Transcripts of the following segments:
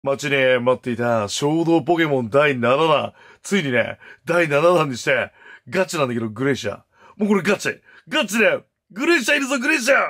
待ちね、待っていた衝動ポケモン第7弾。ついにね、第7弾にして、ガチなんだけど、グレイシャ。もうこれガチで、グレイシャいるぞ、グレイシャ。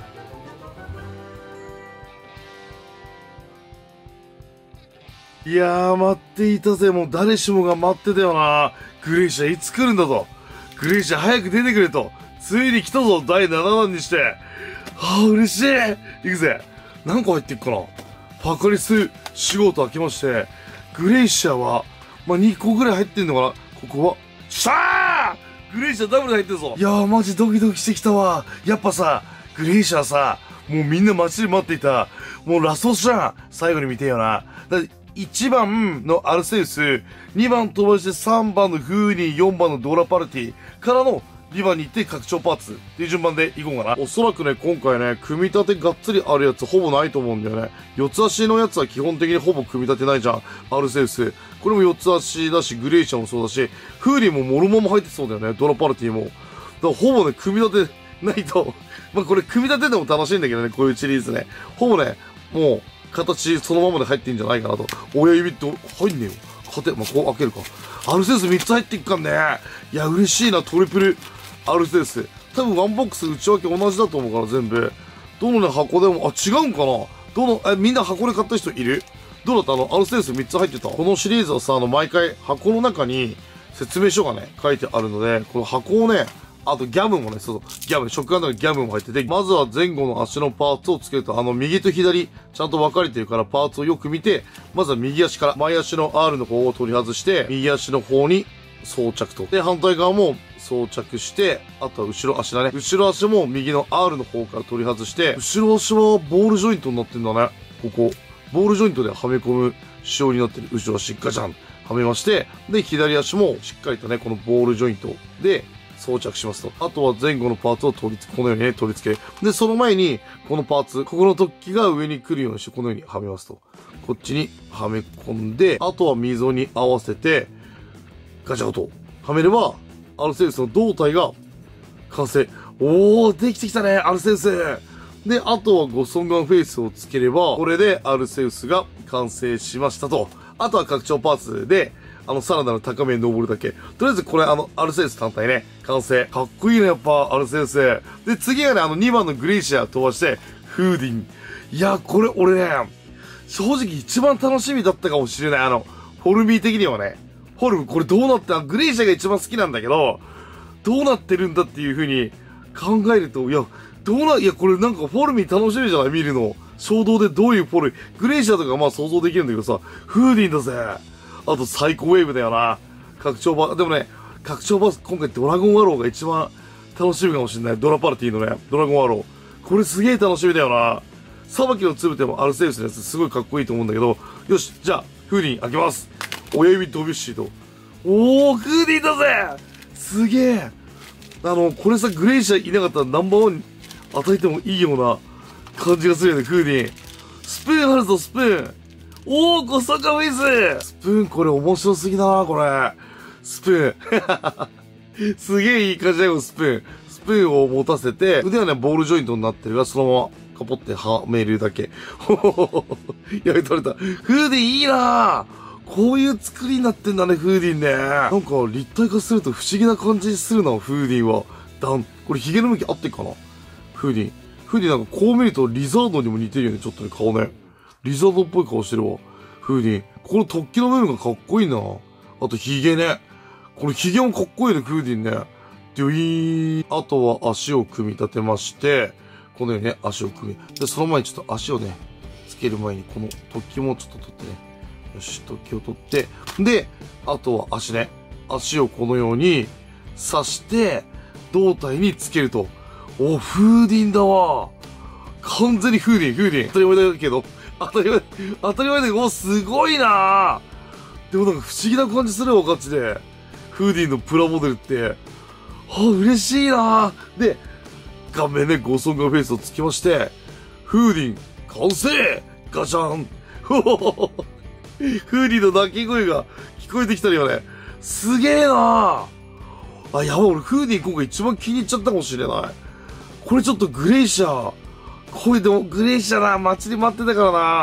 いやー、待っていたぜ。もう誰しもが待ってたよな。グレイシャいつ来るんだと。グレイシャ早く出てくれと。ついに来たぞ、第7弾にして。はあ、嬉しい。行くぜ。何個入ってっかな。パカリス仕事開けまして、グレイシャは、2個ぐらい入ってんのかな。ここは、しゃーグレイシャダブル入ってるぞ。いやー、マジドキドキしてきたわ。やっぱさ、グレイシャさ、もうみんな街で待っていた、もうラスボスじゃん。最後に見てよな。1番のアルセウス、2番飛ばして3番のフーニー、4番のドーラパルティからの2番に行って拡張パーツっていう順番で行こうかな。おそらくね、今回ね、組み立てがっつりあるやつほぼないと思うんだよね。四つ足のやつは基本的にほぼ組み立てないじゃん。アルセウス。これも四つ足だし、グレイシャもそうだし、フーリーもモルモンも入ってそうだよね。ドラパルティも。だからほぼね、組み立てないとこれ組み立てても楽しいんだけどね、こういうシリーズね。ほぼね、もう、形そのままで入ってんじゃないかなと。親指って入んねえよ。こう開けるか。アルセウス3つ入っていくかんね。いや、嬉しいな、トリプル。アルセウス。多分ワンボックス内訳同じだと思うから全部。どのね、箱でも、違うんかな。みんな箱で買った人いる？どうだったアルセウス3つ入ってた。このシリーズはさ、毎回箱の中に説明書がね、書いてあるので、この箱をね、あとギャムもね、ギャム、食玩の中にギャムも入ってて、まずは前後の足のパーツをつけると、右と左、ちゃんと分かれてるからパーツをよく見て、まずは右足から、前足の R の方を取り外して、右足の方に装着と。で、反対側も装着して、あとは後ろ足だね。後ろ足も右の R の方から取り外して、後ろ足はボールジョイントになってんだね。ここ。ボールジョイントではめ込む仕様になってる。後ろ足ガチャンはめまして、で、左足もしっかりとね、このボールジョイントで、装着しますと。あとは前後のパーツをこのようにね、取り付け。で、その前に、このパーツ、ここの突起が上に来るようにして、このようにはめますと。こっちにはめ込んで、あとは溝に合わせて、ガチャンとはめれば、アルセウスの胴体が完成。おー、できてきたね、アルセウス。で、あとはゴソンガンフェイスをつければ、これでアルセウスが完成しましたと。あとは拡張パーツで、さらなる高めに登るだけ。とりあえずこれアルセウス単体ね、完成。かっこいいね、やっぱ、アルセウス。で、次がね、2番のグレイシャー飛ばして、フーディン。いや、これ、俺ね、正直一番楽しみだったかもしれない。フォルミー的にはね。フォルム、これどうなって、グレイシャーが一番好きなんだけど、どうなってるんだっていう風に考えると、いや、これなんかフォルミー楽しみじゃない見るの。衝動でどういうフォルミー。グレイシャーとかまあ想像できるんだけどさ、フーディンだぜ。あとサイコウェーブだよな。拡張バー、でもね、拡張バース、今回ドラゴンアローが一番楽しみかもしれない。ドラパルティのね、ドラゴンアロー。これすげえ楽しみだよな。さばきのつぶてもアルセウスのやつすごいかっこいいと思うんだけど、よし、じゃあ、フーディン開けます。親指ドビュッシーと。おー、フーディンだぜすげえ。これさ、グレイシャーいなかったらナンバーワンに与えてもいいような感じがするよね、フーディン。スプーンあるぞ、スプーン。おー、ゴソカフェイススプーンこれ面白すぎだな、これ。スプーン。すげえいい感じだよ、スプーン。スプーンを持たせて、腕はね、ボールジョイントになってるから、そのままカポってはめるだけ。ほほほほ。やり取れた。フーディンいいなこういう作りになってんだね、フーディンね。なんか立体化すると不思議な感じするな、フーディンは。これヒゲの向き合ってっかなフーディン。フーディンなんかこう見るとリザードにも似てるよね、ちょっとね、顔ね。リザードっぽい顔してるわ。フーディン。この突起の部分がかっこいいな。あとヒゲね。このヒゲもかっこいいね、フーディンね。デュイーン。あとは足を組み立てまして、このようにね、足を組み。で、その前にちょっと足をね、つける前にこの突起もちょっと取ってね。よし、突起を取って。で、あとは足ね。足をこのように刺して、胴体につけると。お、フーディンだわ。完全にフーディン。当たり前だけど。当たり前だけど、すごいなぁ。でもなんか不思議な感じするわ、ガチで。フーディンのプラモデルって。嬉しいなぁ。で、顔面ね、ゴソンガフェイスをつけまして、フーディン、完成ガチャンフーディンの鳴き声が聞こえてきたよね。すげえなぁ。やばい、俺フーディン今回一番気に入っちゃったかもしれない。これちょっとグレイシャー。これでもグレイシャーな、街で待ってたからな。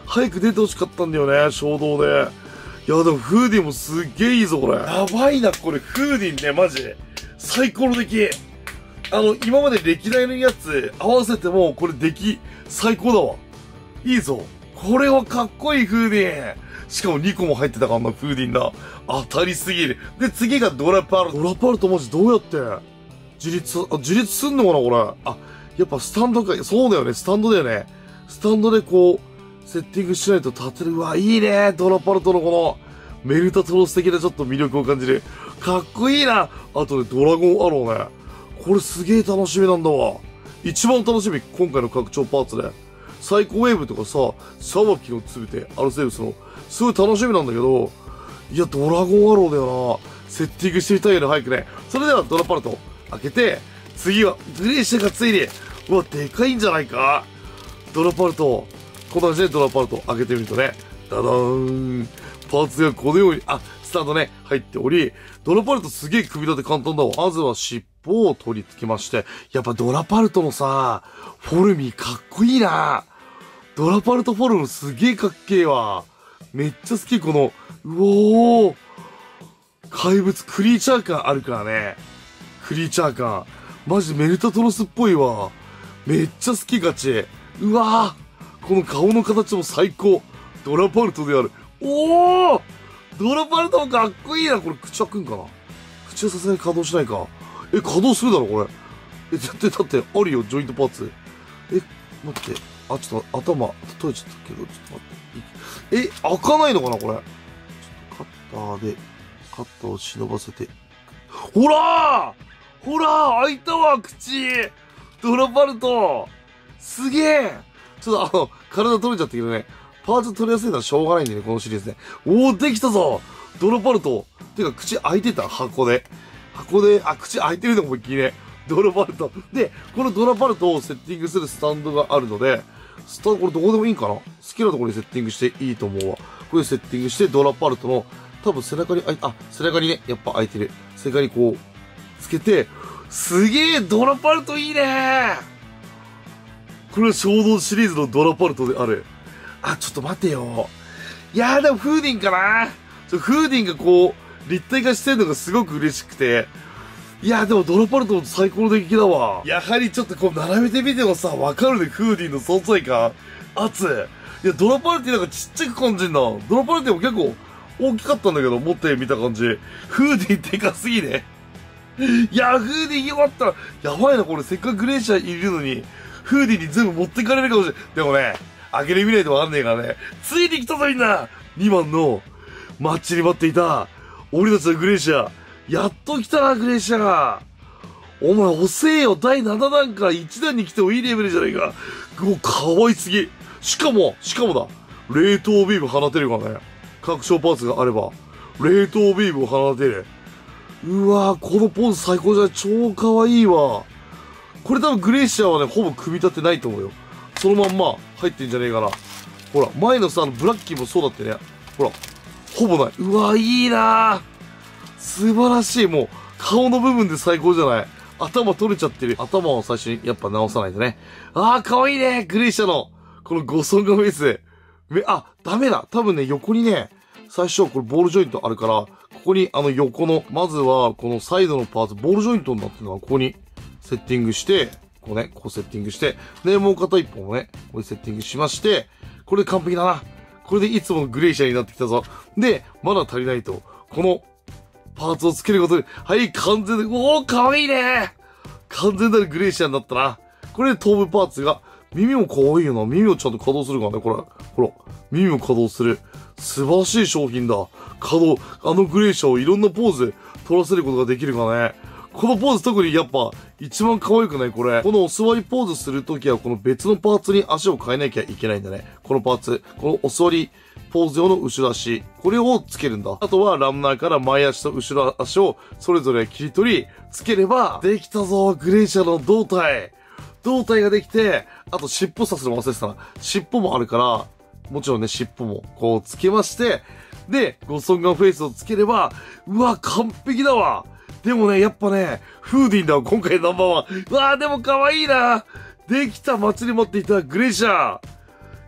早く出てほしかったんだよね、衝動で。いや、でもフーディンもすっげえいいぞ、これ。やばいな、これ。フーディンね、マジで。最高の出来。今まで歴代のやつ合わせても、これ出来最高だわ。いいぞ。これはかっこいいフーディン。しかも2個も入ってたからな、フーディンだ。当たりすぎる。で、次がドラパルト。ドラパルトマジどうやって自立すんのかな、これ。やっぱスタンドか。そうだよね、スタンドだよね。スタンドでこう、セッティングしないと立てる。うわ、いいね。ドラパルトのこの、メルタトロス的なちょっと魅力を感じる。かっこいいな。あとね、ドラゴンアローね。これすげえ楽しみなんだわ。一番楽しみ、今回の拡張パーツで。サイコウェーブとかさ、シャワキのつぶて、アルセウスの、すごい楽しみなんだけど、いや、ドラゴンアローだよな。セッティングしてみたいよね、早くね。それではドラパルト開けて、次は、グレイシャがついに、うわ、でかいんじゃないか。ドラパルト。こんな感じでドラパルト開けてみるとね、ダダーン。パーツがこのように、スタンドね、入っており、ドラパルトすげえ組み立て簡単だわ。まずは尻尾を取り付けまして、やっぱドラパルトのさ、フォルミかっこいいな。ドラパルトフォルムすげえかっけえわ。めっちゃ好き、この、うおー。怪物、クリーチャー感あるからね。クリーチャー感。マジメルタトロスっぽいわ。めっちゃ好きガチ。うわー。この顔の形も最高。ドラパルトである。おー！ドラパルトもかっこいいな。これ口開くんかな？口はさすがに稼働しないか。稼働するだろ、これ。だって、あるよ、ジョイントパーツ。待って。ちょっと頭、取れちゃったけど、ちょっと待って。開かないのかな、これ。ちょっとカッターを忍ばせて。ほらー開いたわ、口ドラパルトすげえちょっと体取れちゃったけどね。パーツ取りやすいのはしょうがないんでね、このシリーズね。おー、できたぞドラパルトてか、口開いてた箱で、口開いてるのも思いっきりね。ドラパルト。で、このドラパルトをセッティングするスタンドがあるので、これどこでもいいんかな？好きなところにセッティングしていいと思うわ。これセッティングして、ドラパルトの、多分背中にね、やっぱ開いてる。背中にこう、つけて、すげえドラパルトいいねこれは衝動シリーズのドラパルトである。ちょっと待てよ。いやーでもフーディンかな。フーディンがこう、立体化してるのがすごく嬉しくて。いやーでもドラパルトも最高の出来だわ。やはりちょっとこう並べてみてもさ、わかるね、フーディンの存在感。圧。いや、ドラパルティなんかちっちゃく感じんな。ドラパルティも結構大きかったんだけど、持ってみた感じ。フーディンでかすぎね。いやー、フーディンよかった。やばいな、これせっかくグレーシャーいるのに、フーディンに全部持ってかれるかもしれない。でもね、開けてみないとわかんねえからね。ついに来たぞみんな !2 番の、待ちに待っていた、俺たちのグレーシャー。やっと来たな、グレーシャー。お前遅えよ、第7弾から1弾に来てもいいレベルじゃないか。もう可愛すぎ。しかもだ。冷凍ビーム放てるからね。拡張パーツがあれば、冷凍ビームを放てる。うわぁ、このポーズ最高じゃない？超可愛いわ。これ多分グレーシャーはね、ほぼ組み立てないと思うよ。そのまんま入ってんじゃねえかな。ほら、前のさ、ブラッキーもそうだってね。ほら、ほぼない。うわぁ、いいなぁ。素晴らしい。もう、顔の部分で最高じゃない。頭取れちゃってる。頭を最初にやっぱ直さないとね。可愛いね。グレーシャーの、このゴソンガフェイス。ダメだ。多分ね、横にね、最初、これボールジョイントあるから、ここに横の、まずは、このサイドのパーツ、ボールジョイントになってるのは、ここにセッティングして、こうセッティングして、で、もう片一本をね、これセッティングしまして、これで完璧だな。これでいつものグレーシャーになってきたぞ。で、まだ足りないと、この、パーツをつけることで、はい、完全で、かわいいね完全なるグレーシャーになったな。これで頭部パーツが、耳も可愛いよな。耳をちゃんと稼働するからね、これ。ほら、耳も稼働する。素晴らしい商品だ。稼働、グレーシャーをいろんなポーズ取らせることができるからね。このポーズ特にやっぱ、一番可愛くないこれ。このお座りポーズするときは、この別のパーツに足を変えなきゃいけないんだね。このパーツ。このお座りポーズ用の後ろ足。これをつけるんだ。あとはランナーから前足と後ろ足をそれぞれ切り取り、つければ、できたぞ、グレーシャーの胴体。胴体ができて、あと尻尾さすの忘れてたな。尻尾もあるから、もちろんね、尻尾もこうつけまして、で、ゴソンガンフェイスをつければ、うわ、完璧だわ。でもね、やっぱね、フーディンだわ、今回ナンバーワン。うわー、でも可愛いな。できた、待ちに待っていたグレーシャー。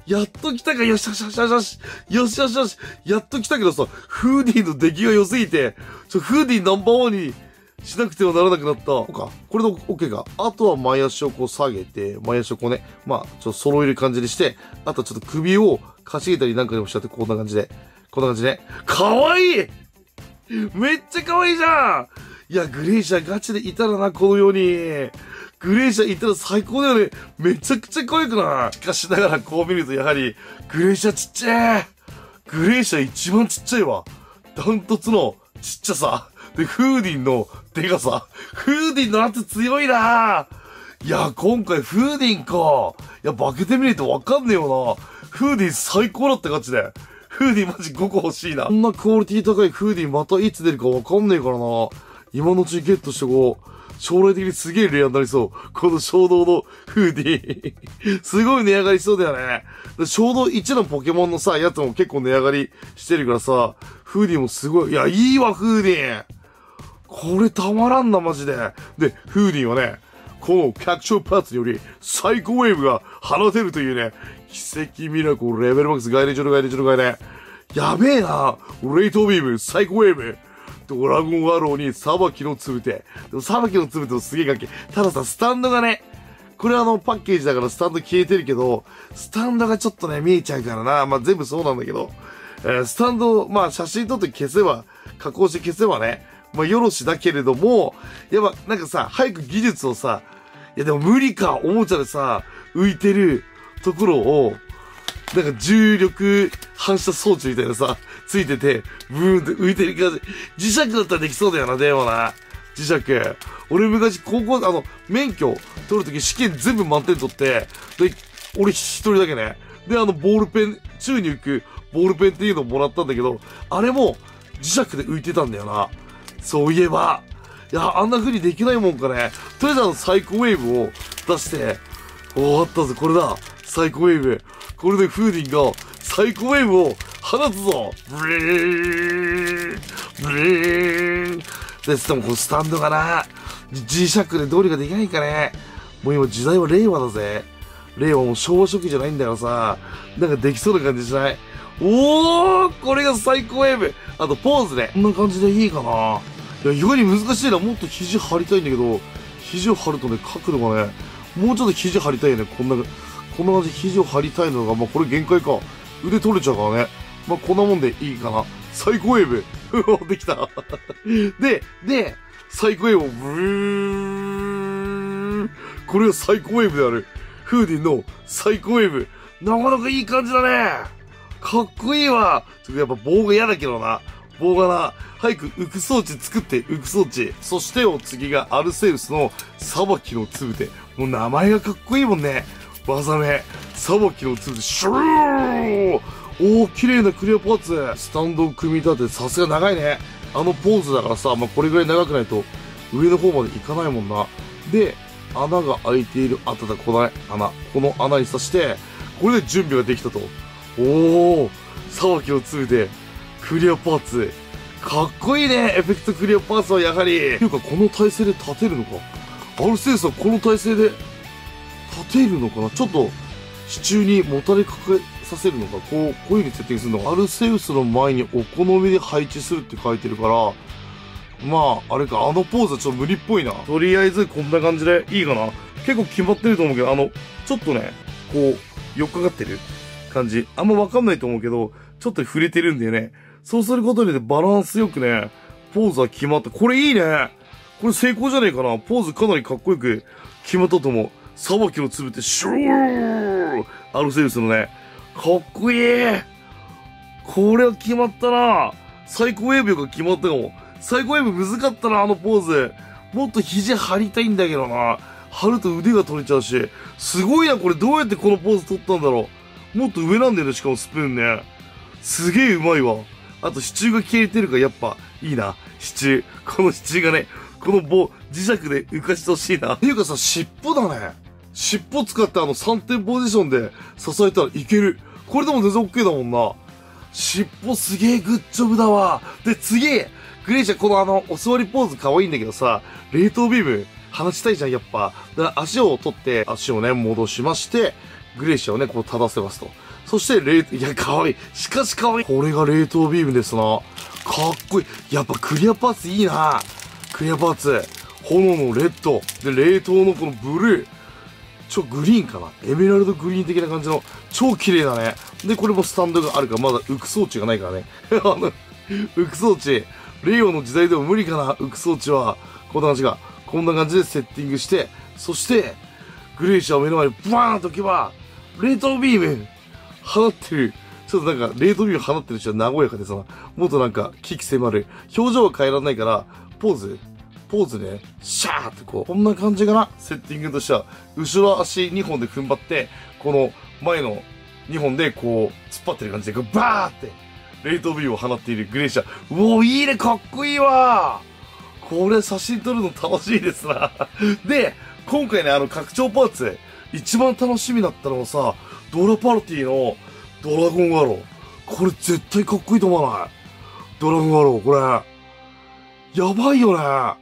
やっと来たか、よしよしよしよしよしよしよしやっと来たけどさ、フーディーの出来が良すぎて、フーディーナンバーワンにしなくてはならなくなった。これで OK か。あとは前足をこう下げて、前足をこうね、まあ、ちょっと揃える感じにして、あとはちょっと首をかしげたりなんかでもしちゃって、こんな感じで。こんな感じね。かわいいめっちゃかわいいじゃん。いや、グレイシャガチでいたらな、このように。グレイシャいたら最高だよね。めちゃくちゃ可愛くない？しかしながらこう見るとやはり、グレイシャちっちゃい。グレイシャ一番ちっちゃいわ。ダントツのちっちゃさ。で、フーディンのデカさ。フーディンの圧強いな。いや、今回フーディンか。いや、負けてみないとわかんねえよな。フーディン最高だってガチで。フーディンマジ5個欲しいな。こんなクオリティ高いフーディンまたいつ出るかわかんねえからな。今のうちにゲットしてこう。将来的にすげえレアになりそう。この衝動のフーディン。すごい値上がりしそうだよね。衝動1のポケモンのさ、やつも結構値上がりしてるからさ、フーディンもすごい。いや、いいわ、フーディン。これたまらんな、マジで。で、フーディンはね、この拡張パーツにより、サイコウェーブが放てるというね、奇跡ミラコレベルマックス外伝上の外伝上の外伝。やべえな。レイトビーム、サイコウェーブ。ドラゴンアローにサバキのつぶて。でもサバキのつぶてもすげえ関係。たださ、スタンドがね、これパッケージだからスタンド消えてるけど、スタンドがちょっとね、見えちゃうからな。まあ、全部そうなんだけど、スタンド、まあ、写真撮って消せば、加工して消せばね、まあ、よろしだけれども、やっぱ、なんかさ、早く技術をさ、いやでも無理か、おもちゃでさ、浮いてるところを、なんか重力反射装置みたいなさ、ついてて、ブーンって浮いてる感じ。磁石だったらできそうだよな、でもな。磁石。俺昔高校、免許取るとき試験全部満点取って、で、俺一人だけね。で、ボールペン、宙に浮くボールペンっていうのをもらったんだけど、あれも磁石で浮いてたんだよな。そういえば。いや、あんな風にできないもんかね。とりあえずサイコウェーブを出して、おー、あったぞ、これだ。サイコウェーブ。これでフーディンがサイコウェーブを放つぞ。ブリーンブリーンでもこのスタンドがな、磁石でどうにかできないかね。もう今時代は令和だぜ。令和も昭和初期じゃないんだからさ、なんかできそうな感じしない？おー、これがサイコウェーブ。あとポーズね。こんな感じでいいかな。いや、意外に難しいな。もっと肘張りたいんだけど、肘を張るとね、角度がね、もうちょっと肘張りたいよね。こんな感じで肘を張りたいのが、まあこれ限界か。腕取れちゃうからね。まあこんなもんでいいかな。サイコウェーブ。できた。で、サイコウェーブをブーン。これがサイコウェーブである。フーディンのサイコウェーブ。なかなかいい感じだね。かっこいいわ。やっぱ棒が嫌だけどな。棒がな。早く浮く装置作って、浮く装置。そして次がアルセウスのさばきのつぶて。もう名前がかっこいいもんね。技名。さばきのつぶて、シュー。おー、綺麗なクリアパーツ。スタンドを組み立てて、さすが長いね。ポーズだからさ、まあ、これぐらい長くないと、上の方までいかないもんな。で、穴が開いている、この穴。この穴に刺して、これで準備ができたと。おー、さばきのつぶて、クリアパーツ。かっこいいね、エフェクトクリアパーツはやはり。っていうか、この体勢で立てるのか。アルセウスはこの体勢で立てるのかな。ちょっと、支柱にもたれかけさせるのか。こういう風にセッティングするのか。アルセウスの前にお好みで配置するって書いてるから、まあ、あれか、ポーズはちょっと無理っぽいな。とりあえず、こんな感じでいいかな。結構決まってると思うけど、ちょっとね、こう、寄っかかってる感じ。あんまわかんないと思うけど、ちょっと触れてるんだよね。そうすることによってバランスよくね、ポーズは決まった。これいいね。これ成功じゃねえかな。ポーズかなりかっこよく決まったと思う。さばきのつぶって、シューアルセウスのね、かっこいい。これは決まったな。サイコウェーブが決まったかも。サイコウェーブむずかったな、ポーズ。もっと肘張りたいんだけどな。張ると腕が取れちゃうし。すごいな、これどうやってこのポーズ取ったんだろう。もっと上なんだよね、しかもスプーンね。すげえうまいわ。あと支柱が消えてるからやっぱいいな。支柱。この支柱がね、この棒、磁石で浮かしてほしいな。っていうかさ、尻尾だね。尻尾使って3点ポジションで支えたらいける。これでも全然 OK だもんな。尻尾すげえグッジョブだわ。で、次、グレイシャこのお座りポーズ可愛いんだけどさ、冷凍ビーム放ちたいじゃん、やっぱ。だから足を取って、足をね、戻しまして、グレイシャをね、こう正せますと。 そしていや、かわいい。しかしかわいい。これが冷凍ビームですな。かっこいい。やっぱクリアパーツいいな。クリアパーツ。炎のレッド。で、冷凍のこのブルー。グリーンかな、エメラルドグリーン的な感じの、超綺麗だね。で、これもスタンドがあるから、まだ浮く装置がないからね。浮く装置。令和の時代でも無理かな、浮く装置は。こんな感じが。こんな感じでセッティングして、そして、グレイシャを目の前にバーンと置けば、冷凍ビーム放ってる。ちょっとなんか、冷凍ビーム放ってる人は和やかでさ、もっとなんか、危機迫る。表情は変えられないから、ポーズね、シャーってこう、こんな感じかな、セッティングとしては。後ろ足2本で踏ん張って、この前の2本でこう、突っ張ってる感じで、バーって、冷凍ビームを放っているグレイシャ。うおー、いいね、かっこいいわこれ写真撮るの楽しいですな。で、今回ね、拡張パーツ、一番楽しみだったのはさ、ドラパルティのドラゴンアロー。これ絶対かっこいいと思わない？ドラゴンアロー、これ。やばいよね。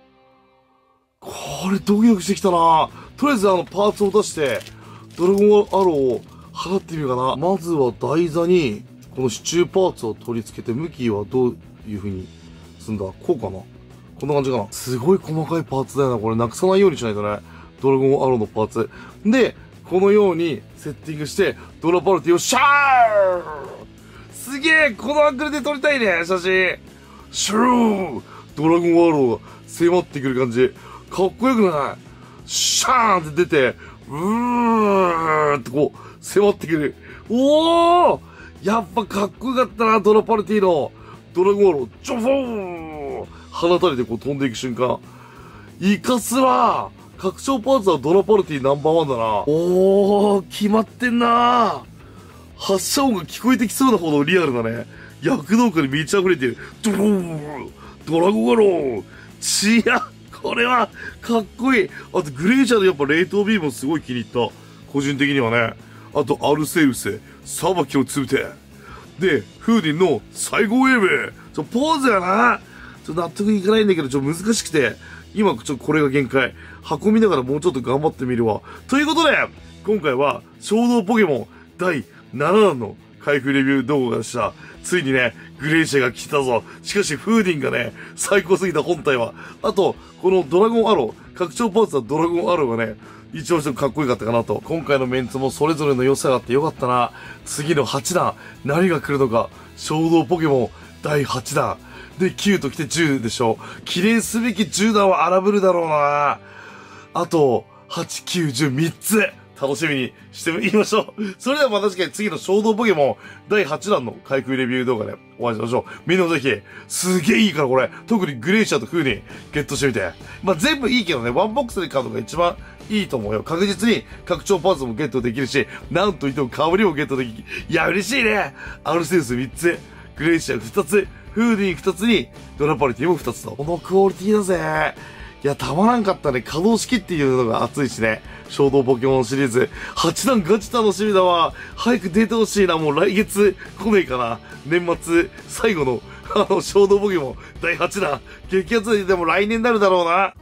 これドキドキしてきたな。とりあえずパーツを出して、ドラゴンアローを放ってみようかな。まずは台座に、この支柱パーツを取り付けて、向きはどういう風にすんだ？こうかな？こんな感じかな？すごい細かいパーツだよな。これなくさないようにしないとね。ドラゴンアローのパーツ。で、このようにセッティングして、ドラパルティをシャーすげえこのアングルで撮りたいね、写真。シュードラゴンアローが迫ってくる感じ。かっこよくない？シャーンって出て、うーってこう、迫ってくる。おーやっぱかっこよかったな、ドラパルティの。ドラゴンアロー、ジョフォー放たれてこう飛んでいく瞬間。イカスわ拡張パーツはドラパルティナンバーワンだな。おー、決まってんな。発射音が聞こえてきそうなほどリアルだね。躍動感に満ち溢れてる。ドラゴンアローチヤこれは、かっこいい。あと、グレイシャーのやっぱ冷凍ビームもすごい気に入った。個人的にはね。あと、アルセウス、裁きのつぶて。で、フーディンの最後ウェーブ。ポーズやな。納得いかないんだけど、難しくて。今、これが限界。運びながらもうちょっと頑張ってみるわ。ということで、今回は、衝動ポケモン第7弾の開封レビュー動画でした。ついにね、グレイシャが来たぞ。しかし、フーディンがね、最高すぎた本体は。あと、このドラゴンアロー、拡張パーツはドラゴンアローがね、一番かっこよかったかなと。今回のメンツもそれぞれの良さがあってよかったな。次の8弾、何が来るのか。衝動ポケモン第8弾。で、9と来て10でしょ。記念すべき10弾は荒ぶるだろうな。あと、8、9、10、3つ。楽しみにしてみましょう。それではまた次回次の衝動ポケモン第8弾の開封レビュー動画でお会いしましょう。みんなもぜひ、すげえいいからこれ。特にグレイシャーとフーディンゲットしてみて。まあ、全部いいけどね、ワンボックスで買うのが一番いいと思うよ。確実に拡張パーツもゲットできるし、なんといっても香りもゲットできる。いや、嬉しいね。アルセウス3つ、グレイシャー2つ、フーディン2つに、ドラパリティも2つと。このクオリティだぜ。いや、たまらんかったね。可動式っていうのが熱いしね。衝動ポケモンシリーズ。8弾ガチ楽しみだわ。早く出てほしいな。もう来月来ねえかな。年末最後の、衝動ポケモン第8弾。激アツでも来年になるだろうな。